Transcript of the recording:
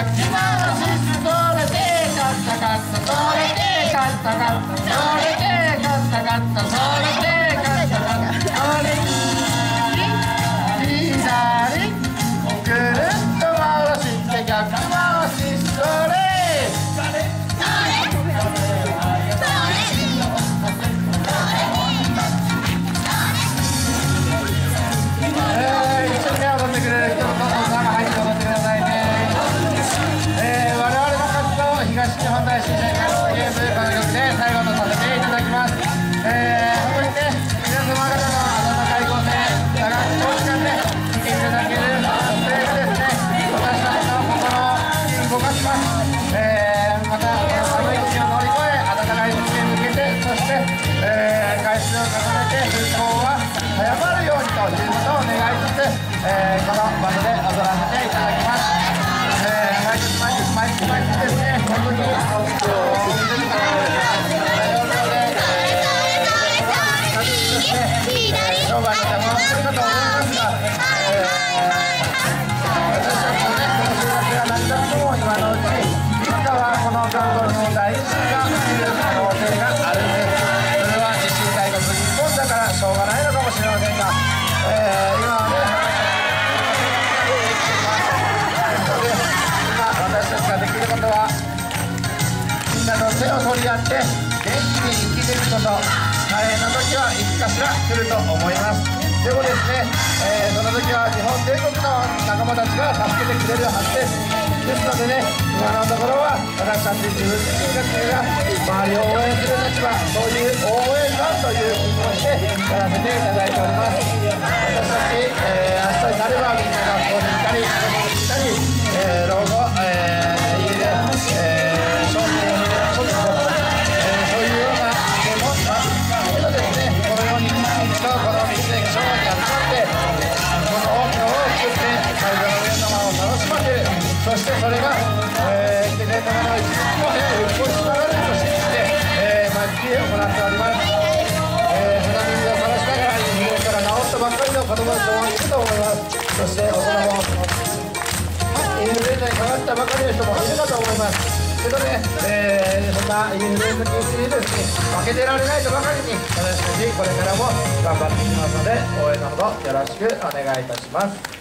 き回しそれでカッタカッタそれでカッタカッタそれでカッタカッタそれでカッタカッタそれ左ぐるっと回して逆回しそれ東日本大震災関連ゲームこの曲で最後とさせていただきます。本当にね、皆様方の温かいご声援、長く長時間で見ていただけるそれがですね、私たちの心を動かします。また寒い時を乗り越え、暖かい時に向けて、そして、回数を重ねて復興は早まるようにということを願いつつ、この場所で踊らせていただきます。毎日ですね、本当に商売の邪魔をするかと思いますが、私たちのね、この週末が何だとも今のうち、いつかはこの韓国の大地震が起きる可能性があるんです。それは地震大国日本だからしょうがないのかもしれませんが、今はね、私たちができることはみんなの手を取り合って元気に生きていくこと。大変な時はいつかしら来ると思います。でもですね、その時は日本全国の仲間たちが助けてくれるはずです。ですのでね、今のところは私たち自分自身たちが周りを応援する立場、そういう応援団という気持ちでやらせていただいております。私たち、明日になればみんな学校に行ったり子供に行ったり、老後、家で、商品を見てそういうような点もします。けどですね、このように一度この水で昭和に集まってこの大きなを作って会場の皆様を楽しませる。そしてそれが、来てくれた方の一日も復興につながると信じて、毎月行っております。鼻水を垂らしながらインフルエンザから治ったばっかりの子供たちもいると思います。そして大人もインフルエンザにかかったばかりの人もいるかと思います。けどね、そんなインフルエンザ禁止ウイルスに負けてられないとばかりに、私たちこれからも頑張っていきますので、応援のほどよろしくお願いいたします。